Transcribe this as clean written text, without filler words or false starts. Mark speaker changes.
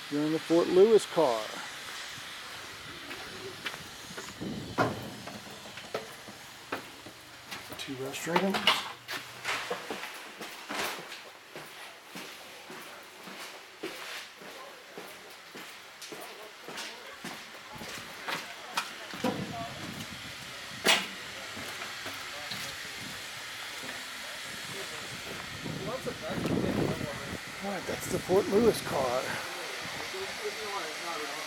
Speaker 1: You're in the Fort Lewis car. Two restrooms. Alright, that's the Fort Lewis car.